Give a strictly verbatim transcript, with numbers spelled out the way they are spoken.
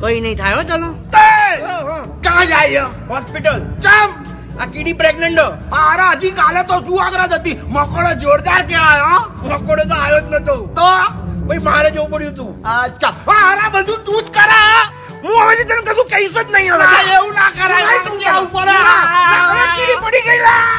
કઈ નહીં થાય હો ચલો ક્યાં જાય હોસ્પિટલ ચમ આ કીડી પ્રેગ્નન્ટ અરે હજી કાલે તો શું આગળ હતી મકોડો જોરદાર ક્યાં આવ્યો મકોડો તો આવ્યો જ નતો તો ભાઈ મારે જવું પડ્યું તું અચ્છા અરે બધું તું જ કરા હું હવે તને કશું કહીશ જ નહીં હવે એવું ના કરાય તું કેવું પડે કીડી પડી ગઈ લા